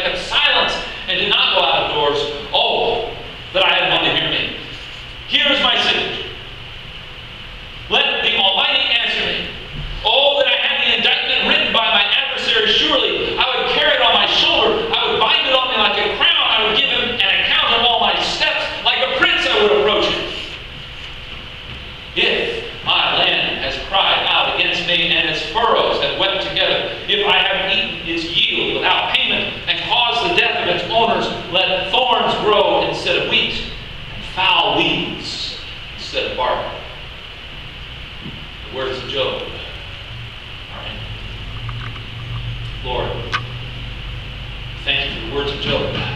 kept silence and did not go out of doors, oh, that I had one to hear me. Here is my signature. Let the Almighty answer me. Oh, that I had the indictment written by my adversary. Surely I would carry it on my shoulder. I would bind it on me like a crown. I would give him an account of all my steps. Like a prince I would approach him. If my land has cried out against me, and its furrows have wept together, if I have eaten its yield without payment, and caused the death of its owners, let thorns grow instead of wheat, and foul weeds instead of barley. The words of Job. Amen. Lord, thank you for the words of Job.